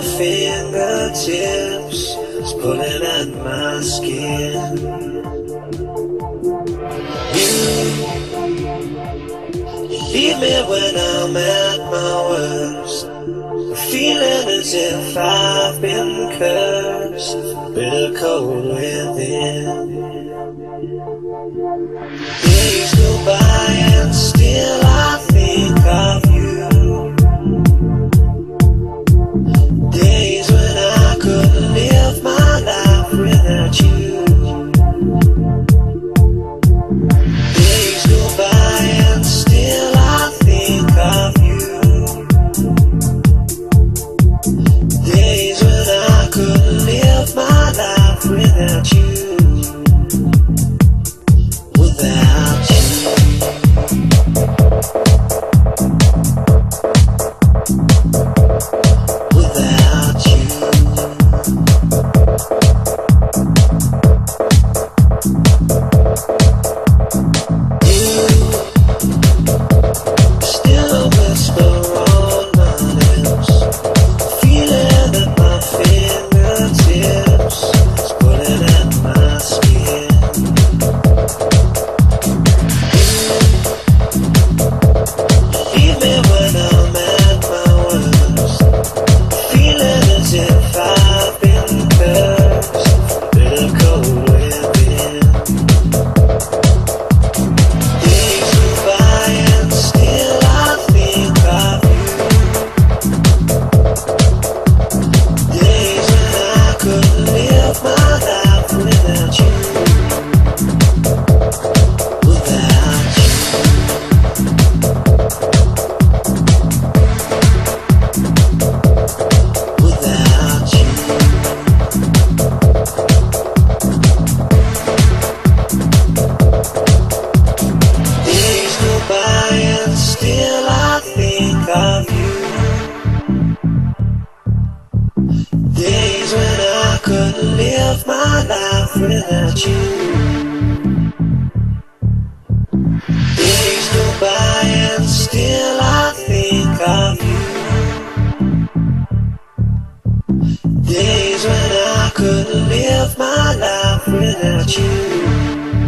my fingertips is pulling at my skin. You leave me when I'm at my worst, feeling as if I've been cursed, bitter cold within. Days go by and still I think of you. Days when I couldn't live my life without you. Days go by and still I think of you. Days when I couldn't live my life without you. Without you. Without you. You still whisper on my lips, feeling at my fingertips, it's pulling at my skin. Leave me when I'm at my worst, feeling as if I've been cursed, bitter cold within. Days go by and still I think of you. Days when I couldn't live my life without you. Without you. Without you. Days go by and still I think of you. Days when I couldn't live my life without you. Days go by and still I think of you. Days when I couldn't live my life without you.